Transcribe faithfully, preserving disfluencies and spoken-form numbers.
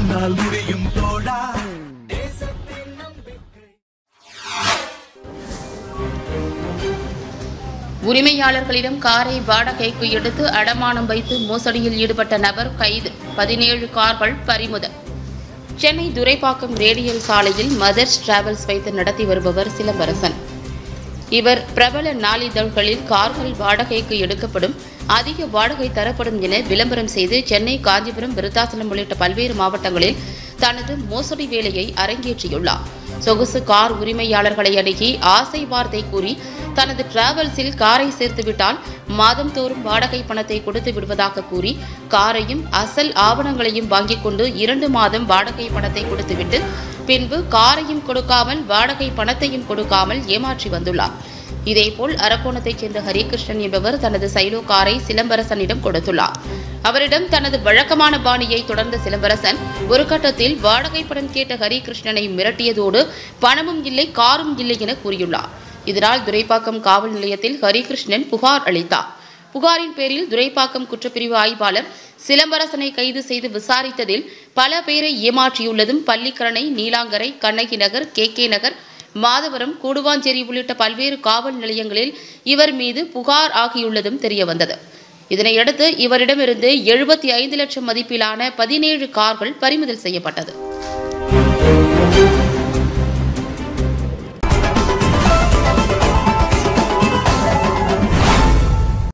உன்னால் முடியும் தோழா. உரிமையாளர்களிடம் காரை வாடகைக்கு எடுத்து அடமானம் வைத்து மோசடியில் ஈடுபட்ட நபர் கைது. பதினேழு கார்கள் பறிமுதல். சென்னை துரைப்பாக்கம் ரேடியல் சாலையில் மதர்ஸ் டிராவல்ஸ் வைத்து நடத்தி வருபவர் சிலம்பரசன். இவர் பிரபல நாளிதழ்களில் கார்கள் வாடகைக்கு எடுக்கப்படும், அதிக வாடகை தரப்படும் என விளம்பரம் செய்து சென்னை, காஞ்சிபுரம், விருத்தாசலம் உள்ளிட்ட பல்வேறு மாவட்டங்களில் தனது மோசடி வேலையை அரங்கேற்றியுள்ளார். சொகுசு கார் உரிமையாளர்களை அணுகி ஆசை வார்த்தை கூறி தனது டிராவல்ஸில் காரை சேர்த்துவிட்டால் மாதந்தோறும் வாடகை பணத்தை கொடுத்து விடுவதாக கூறி காரையும் அசல் ஆவணங்களையும் வாங்கிக் கொண்டு இரண்டு மாதம் வாடகை பணத்தை கொடுத்துவிட்டு பின்பு காரையும் கொடுக்காமல் வாடகை பணத்தையும் கொடுக்காமல் ஏமாற்றி வந்துள்ளார். இதேபோல் அரக்கோணத்தைச் சேர்ந்த ஹரிகிருஷ்ணன் என்பவர் தனது சைலோ காரை சிலம்பரசனிடம் கொடுத்துள்ளார். அவரிடம் தனது வழக்கமான பாணியை தொடர்ந்த சிலம்பரசன் ஒரு கட்டத்தில் வாடகை பணம் கேட்ட ஹரிகிருஷ்ணனை மிரட்டியதோடு பணமும் இல்லை, காரும் இல்லை என கூறியுள்ளார். இதனால் துரைப்பாக்கம் காவல் நிலையத்தில் ஹரிகிருஷ்ணன் புகார் அளித்தார். புகாரின் பேரில் துரைப்பாக்கம் குற்றப்பிரிவு ஆய்வாளர் சிலம்பரசனை கைது செய்து விசாரித்ததில் பல பேரை ஏமாற்றியுள்ளதும் பள்ளிக்கரணை, நீலாங்கரை, கண்ணகி நகர், கே கே நகர், மாதவரம், கூடுவாஞ்சேரி உள்ளிட்ட பல்வேறு காவல் நிலையங்களில் இவர் மீது புகார் ஆகியுள்ளதும் தெரியவந்தது. இதனையடுத்து இவரிடமிருந்து எழுபத்தி ஐந்து லட்சம் மதிப்பிலான பதினேழு கார்கள் பறிமுதல் செய்யப்பட்டது.